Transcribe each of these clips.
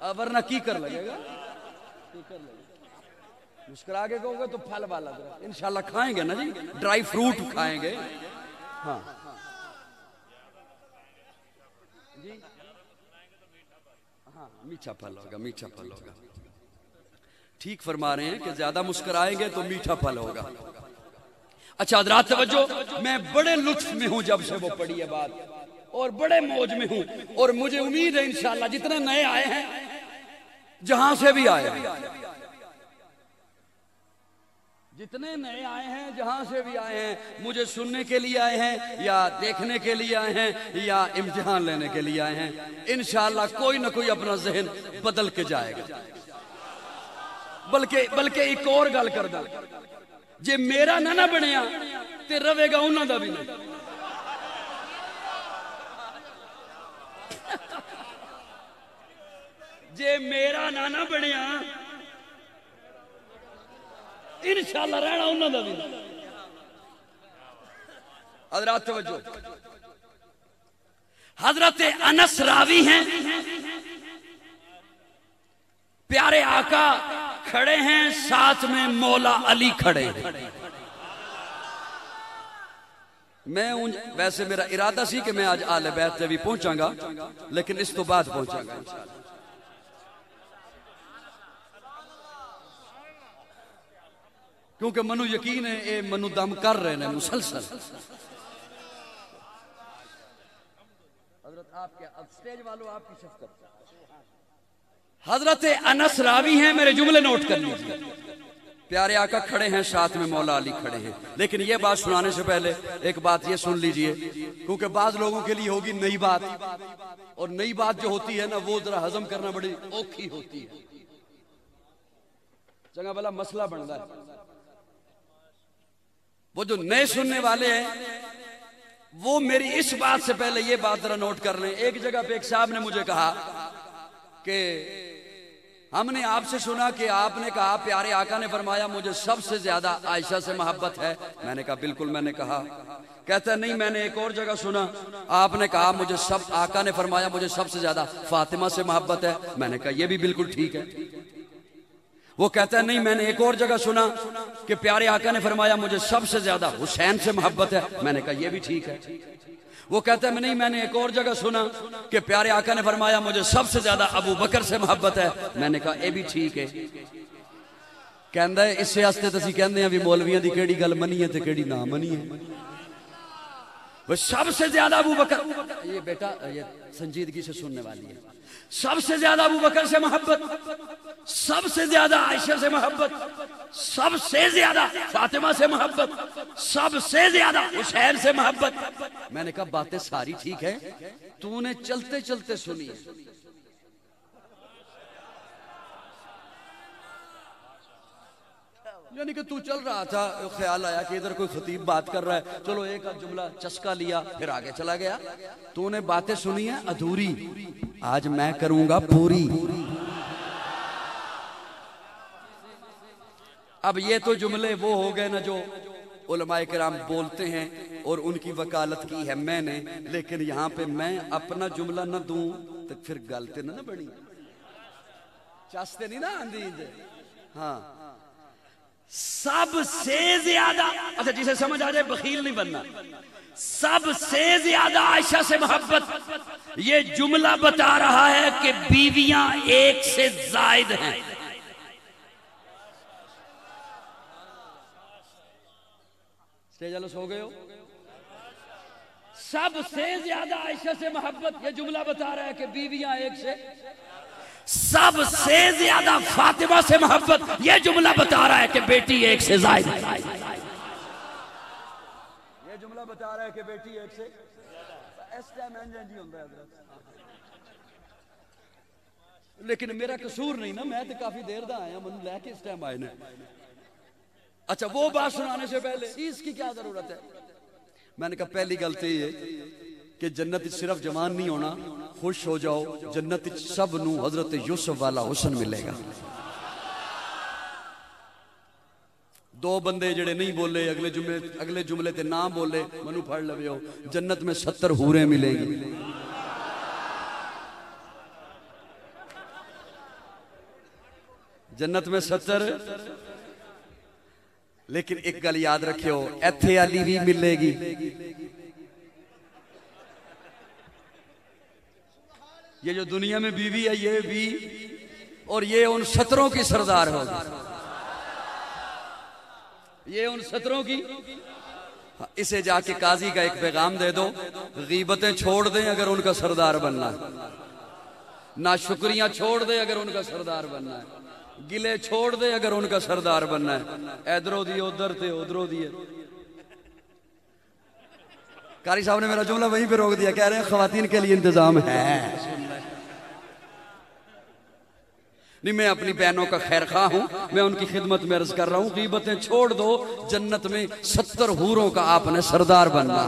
ورنہ کی کر لگے گا مسکرا کے کہو گے تو پھل والا انشاءاللہ کھائیں گے نا جی ڈرائی فروٹ کھائیں گے ہاں جی ہاں میٹھا پھل ہوگا میٹھا پھل ہوگا ٹھیک فرما رہے ہیں کہ زیادہ مسکرائیں گے تو میٹھا پھل ہوگا اچھا حضرات توجہ میں بڑے لطف میں ہوں جب سے وہ پڑھی ہے بات اور بڑے موج میں ہوں اور مجھے امید ہے انشاءاللہ جتنے نئے آئے ہیں جہاں سے بھی آئے ہیں جتنے نئے آئے ہیں جہاں سے بھی آئے ہیں مجھے سننے کے لیے آئے ہیں یا دیکھنے کے لیے آئے ہیں یا امتحان لینے کے لیے آئے ہیں انشاءاللہ کوئی نہ کوئی اپنا ذہن بدل کے جائے گا بلکہ ایک اور گل کر دا جے میرا نہ بنیا تے رہے گا انہاں دا بھی نہیں جے میرا نہ بنیا انشاءاللہ رہنا انہاں دا بھی نہیں حضرات توجہ حضرت انس راوی ہیں پیارے آقا کھڑے ہیں ساتھ میں مولا علی کھڑے ہیں میں ویسے میرا ارادہ سی کہ میں آج آل بیت تے بھی پہنچاں گا لیکن اس تو بعد پہنچاں گا کیونکہ منو یقین ہے اے منو دم کر رہے ہیں مسلسل حضرت آپ کے سٹیج والوں آپ کی شفقت حضرت انس راوی ہیں میرے جملے نوٹ کر لیجیے پیارے آقا کھڑے ہیں ساتھ میں مولا علی کھڑے ہیں لیکن یہ بات سنانے سے پہلے ایک بات یہ سن لیجئے کیونکہ بعض لوگوں کے لیے ہوگی نئی بات اور نئی بات جو ہوتی ہے نا وہ ذرا ہضم کرنا بڑی اوکھی ہوتی ہے چنگا بھلا مسئلہ بنتا ہے وہ جو نئے سننے والے ہیں وہ میری اس بات سے پہلے یہ بات ذرا نوٹ کر لیں ایک جگہ پہ ایک صاحب نے مجھے کہا کہ ہم نے آپ سے سنا کہ آپ نے کہا پیارے آقا نے فرمایا مجھے سب سے زیادہ عائشہ سے محبت ہے میں نے کہا بالکل میں نے کہا کہتا ہے نہیں میں نے ایک اور جگہ سنا آپ نے کہا مجھے آقا نے فرمایا مجھے سب سے زیادہ فاطمہ سے محبت ہے میں نے کہا یہ بھی بالکل ٹھیک ہے وہ کہتا ہے نہیں میں نے ایک اور جگہ سنا کہ پیارے آقا نے فرمایا مجھے سب سے زیادہ حسین سے محبت ہے میں نے کہا یہ بھی ٹھیک ہے وہ کہتا ہے نہیں میں نے ایک اور جگہ سنا کہ پیارے آقا نے فرمایا مجھے سب سے زیادہ ابو بکر سے محبت ہے میں نے کہا یہ بھی ٹھیک ہے کہندا ہے اس واسطے تسی کہندے ہیں بھی مولویاں دی کیڑی گل منی ہے تے کیڑی نہ منی ہے وہ سب سے زیادہ ابو بکر یہ بیٹا یہ سنجیدگی سے سننے والی ہے سب سے زیادہ ابو بکر سے محبت سب سے زیادہ عائشہ سے محبت سب سے زیادہ فاطمہ سے محبت سب سے زیادہ حسین سے محبت میں نے کہا باتیں ساری ٹھیک ہے تو نے چلتے چلتے سنی یعنی کہ تو چل رہا تھا خیال آیا کہ ادھر کوئی خطیب بات کر رہا ہے چلو ایک جملہ چسکا لیا پھر آگے چلا گیا تو نے باتیں سنی ہیں ادھوری آج میں کروں گا پوری اب یہ تو جملے وہ ہو گئے نا جو علماء کرام بولتے ہیں اور ان کی وکالت کی ہے میں نے لیکن یہاں پہ میں اپنا جملہ نہ دوں تو پھر گلتے نہ بڑی چاستے نہیں نا اندیز ہاں سب سے زیادہ اچھا جسے سمجھ آ جائے بخیل نہیں بننا سب سے زیادہ عائشہ سے محبت یہ جملہ بتا رہا ہے کہ بیویاں ایک سے زائد ہیں سٹیج والے سو گئے ہو سب سے زیادہ عائشہ سے محبت یہ جملہ بتا رہا ہے کہ بیویاں ایک سے سب سے زیادہ فاطمہ سے محبت یہ جملہ بتا رہا ہے کہ بیٹی ایک سے زائد ہے یہ جملہ بتا رہا ہے کہ بیٹی ایک سے اس ٹائم انجن جی ہوندہ ہے لیکن میرا قصور نہیں نا میں تو کافی دیر دا آیا من لے کے اس ٹائم آئے نے اچھا وہ بات سنانے سے پہلے اس کی کیا ضرورت ہے میں نے کہا پہلی غلطی یہ کہ جنت صرف جوان نہیں ہونا خوش ہو جاؤ جنت سب نو حضرت یوسف والا حسن ملے گا دو بندے جڑے نہیں بولے اگلے جملے تے نہ بولے منو پڑھ لوے ہو جنت میں 70 حوریں ملے گی جنت میں 70. لیکن ایک گل یاد رکھیو ایتھے علی بھی ملے گی. یہ جو دنیا میں بیوی ہے یہ بھی، اور یہ ان 17 کی سردار ہوگی. یہ ان 17 کی. اسے جا کے قاضی کا ایک پیغام دے دو، غیبتیں چھوڑ دیں اگر ان کا سردار بننا ہے، ناشکریاں چھوڑ دے اگر ان کا سردار بننا ہے، گلے چھوڑ دے اگر ان کا سردار بننا ہے. ادھروں دیے ادھر تے ادھروں دیے. قاری صاحب نے میرا جملہ وہیں پہ روک دیا، کہہ رہے ہیں خواتین کے لیے انتظام ہے. نہیں، میں اپنی بہنوں کا خیر خواہ ہوں، میں ان کی خدمت میں عرض کر رہا ہوں، غیبتیں چھوڑ دو، جنت میں 70 حوروں کا آپ نے سردار بننا.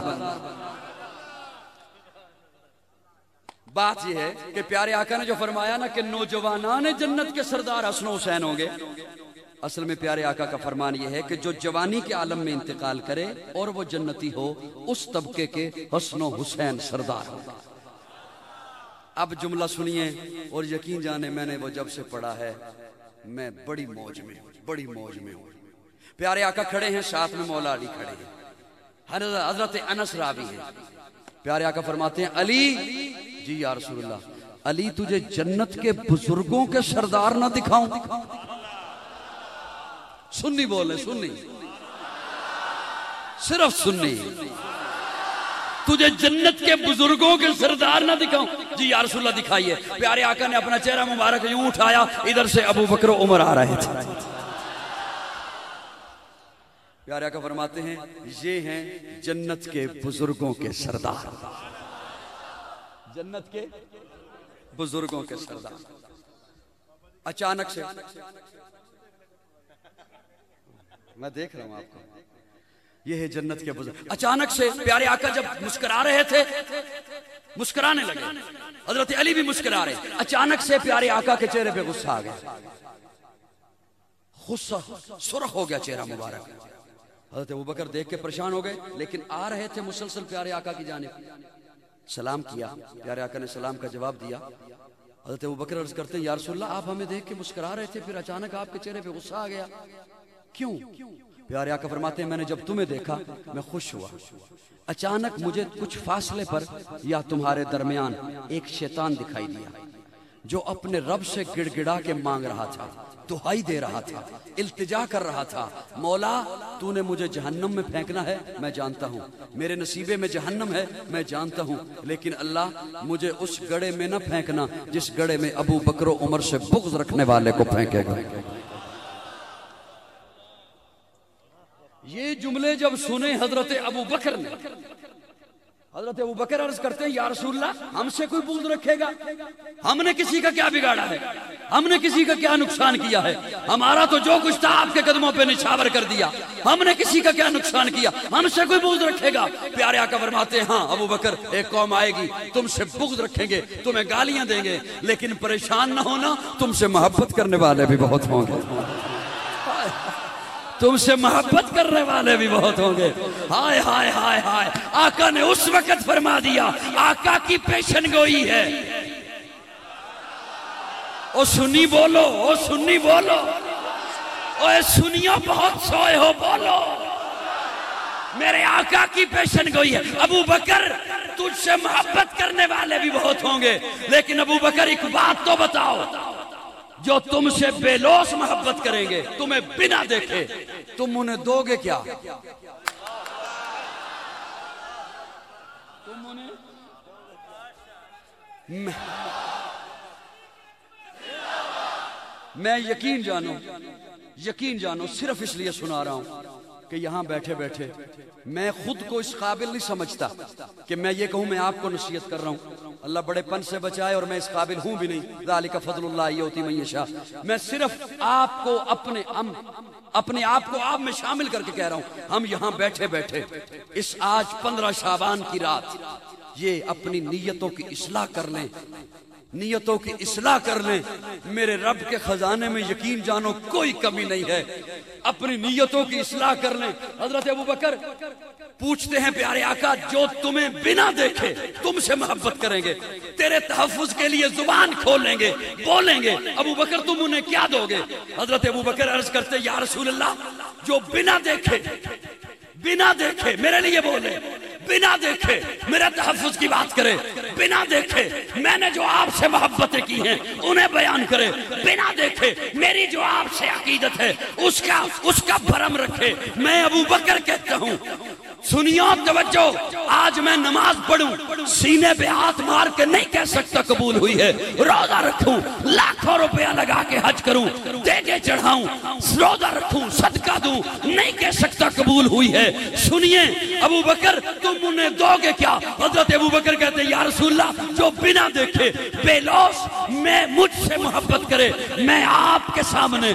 بات یہ ہے کہ پیارے آقا نے جو فرمایا نا کہ نوجوانان جنت کے سردار حسن و حسین ہوں گے، اصل میں پیارے آقا کا فرمان یہ ہے کہ جو جوانی کے عالم میں انتقال کرے اور وہ جنتی ہو، اس طبقے کے حسن و حسین سردار ہوں. اب جملہ سنیے اور یقین جانے میں نے وہ جب سے پڑھا ہے میں بڑی موج میں ہوں، بڑی موج میں ہوں. پیارے آقا کھڑے ہیں، ساتھ میں مولا علی کھڑے ہیں، حضرت انس راوی ہیں. پیارے آقا فرماتے ہیں علی، جی یا رسول اللہ، علی تجھے جنت کے بزرگوں کے سردار نہ دکھاؤں؟ سنی بولے، سنی، صرف سنی. تجھے جنت کے بزرگوں کے سردار نہ دکھاؤں؟ جی یا رسول اللہ دکھائیے. پیارے آقا نے اپنا چہرہ مبارک یوں اٹھایا، ادھر سے ابو بکر و عمر آ رہے تھے. پیارے آقا فرماتے ہیں یہ ہیں جنت کے بزرگوں کے سردار، جنت کے بزرگوں کے سردار. اچانک سے میں دیکھ رہا ہوں آپ کو، یہ ہے جنت کے بزرگ. اچانک سے پیارے آقا جب مسکرا رہے تھے، مسکرانے لگے، حضرت علی بھی مسکرا رہے. اچانک سے پیارے آقا کے چہرے پہ غصہ آ گیا، غصہ سرخ ہو گیا چہرہ مبارک. حضرت ابوبکر دیکھ کے پریشان ہو گئے، لیکن آ رہے تھے مسلسل پیارے آقا کی جانب. سلام کیا، پیارے آقا نے سلام کا جواب دیا. حضرت ابوبکر عرض کرتے ہیں یا رسول اللہ، آپ ہمیں دیکھ کے مسکرا رہے تھے، پھر اچانک آپ کے چہرے پہ غصہ آ گیا، کیوں؟ پیارے آقا فرماتے ہیں میں نے جب تمہیں دیکھا میں خوش ہوا. اچانک مجھے کچھ فاصلے پر یا تمہارے درمیان ایک شیطان دکھائی دیا جو اپنے رب سے گڑ گڑا کے مانگ رہا تھا، دہائی دے رہا تھا، التجا کر رہا تھا، مولا تو نے مجھے جہنم میں پھینکنا ہے، میں جانتا ہوں، میرے نصیبے میں جہنم ہے، میں جانتا ہوں، لیکن اللہ مجھے اس گڑھے میں نہ پھینکنا جس گڑھے میں ابو بکر و عمر سے بغض رکھنے والے کو پھینکے گا. یہ جملے جب سنے حضرت ابو بکر نے، حضرت ابو بکر عرض کرتے ہیں یا رسول اللہ، ہم سے کوئی بغض رکھے گا؟ ہم نے کسی کا کیا بگاڑا ہے؟ ہم نے کسی کا کیا نقصان کیا ہے؟ ہمارا تو جو کچھ تھا آپ کے قدموں پہ نچھاور کر دیا. ہم نے کسی کا کیا نقصان کیا؟ ہم سے کوئی بغض رکھے گا؟ پیارے آقا فرماتے ہیں ہاں ابو بکر، ایک قوم آئے گی تم سے بغض رکھیں گے، تمہیں گالیاں دیں گے، لیکن پریشان نہ ہونا، تم سے محبت کرنے والے بھی بہت ہوں گے، تم سے محبت کرنے والے بھی بہت ہوں گے. ہائے ہائے ہائے ہائے، آقا نے اس وقت فرما دیا، آقا کی پیشن گوئی ہے. او سنی بولو، او سنی بولو، او سنیو بہت سوئے ہو بولو، میرے آقا کی پیشن گوئی ہے. ابو بکر تجھ سے محبت کرنے والے بھی بہت ہوں گے، لیکن ابو بکر ایک بات تو بتاؤ، جو تم سے بے لوث محبت کریں گے، تمہیں بنا دیکھے، تم انہیں دو گے کیا؟ تم انہیں میں یقین جانو صرف اس لیے سنا رہا ہوں کہ یہاں بیٹھے بیٹھے میں خود کو اس قابل نہیں سمجھتا کہ میں یہ کہوں میں آپ کو نصیحت کر رہا ہوں. اللہ بڑے پن سے بچائے، اور میں اس قابل ہوں بھی نہیں. ذالک فضل اللہ یؤتی من یشاء. میں صرف آپ کو اپنے آپ کو آپ میں شامل کر کے کہہ رہا ہوں، ہم یہاں بیٹھے بیٹھے اس آج 15 شعبان کی رات یہ اپنی نیتوں کی اصلاح کر لیں، نیتوں کی اصلاح کر لیں. میرے رب کے خزانے میں یقین جانو کوئی کمی نہیں ہے. اپنی نیتوں کی اصلاح کر لیں. حضرت ابو بکر پوچھتے ہیں پیارے آقا جو تمہیں بنا دیکھے تم سے محبت کریں گے، تیرے تحفظ کے لیے زبان کھولیں گے، بولیں گے، ابو بکر تم انہیں کیا دو گے؟ حضرت ابو بکر عرض کرتے یا رسول اللہ جو بنا دیکھے میرے لیے بولے، بنا دیکھے میرے تحفظ کی بات کرے، بنا دیکھے میں نے جو آپ سے محبتیں کی ہیں انہیں بیان کرے، بنا دیکھے میری جو آپ سے عقیدت ہے اس کا بھرم رکھے۔ میں ابو بکر کہتا ہوں سنیو توجہ، آج میں نماز پڑھوں سینے پہ ہاتھ مار کے نہیں کہہ سکتا قبول ہوئی ہے، روزہ رکھوں لاکھوں روپیہ لگا کے حج کروں دیگے چڑھاؤں روزہ رکھوں صدقہ دوں نہیں کہہ سکتا قبول ہوئی ہے۔ سنیے ابو بکر تم انہیں دو گے کیا؟ حضرت ابو بکر کہتے ہیں یا رسول اللہ جو بنا دیکھے بے لوث میں مجھ سے محبت کرے میں آپ کے سامنے